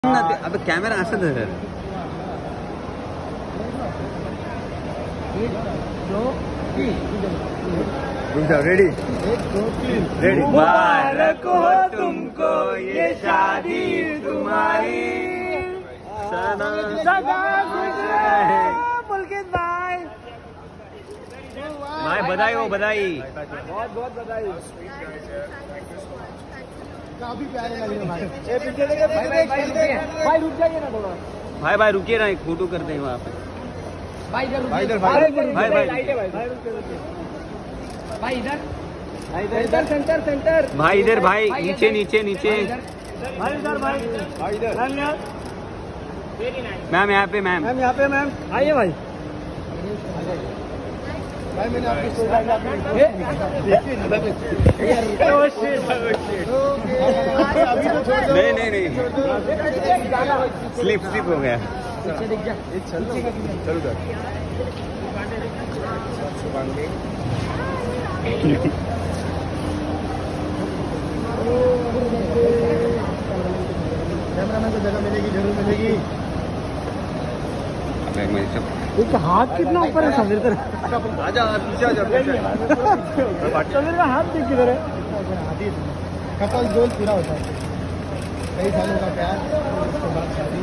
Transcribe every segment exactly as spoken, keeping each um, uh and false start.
अब कैमरा असं धर. Ready ready. मुबारक हो तुमको ये शादी तुम्हारी सदा सदा खुश रहे. पुलकित भाई भाई बधाई हो बधाई. बहुत बहुत बधाई. काफी प्यारे लग रहे भाई. ये पीछे देखिए भाई भाई भाई रुक जाइए ना थोड़ा. भाई भाई रुकिए ना, एक फोटो करते हैं वहाँ पे. भाई इधर भाई इधर भाई भाई भाई इधर इधर सेंटर सेंटर. भाई इधर भाई नीचे नीचे नीचे. भाई इधर भाई भाई इधर. मैम यहाँ पे मैम मैम यहाँ पे मैम आइए भाई. भाई मैंने आपकी नहीं नहीं नहीं स्लिप स्लिप हो गया. चलो कैमरामैन को जगह मिलेगी, जरूर मिलेगी. एक हाथ कितना ऊपर है समीर का. आजा पीछे आजा. समीर का हाथ देख किधर है. कपल गोल पूरा होता है. कई सालों का प्यार, उसके बाद शादी.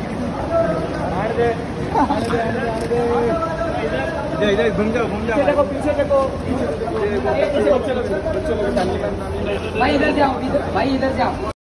इधर घूम जाओ घूम जाओ. देखो पीछे देखो. भाई इधर जाओ भाई इधर जाओ.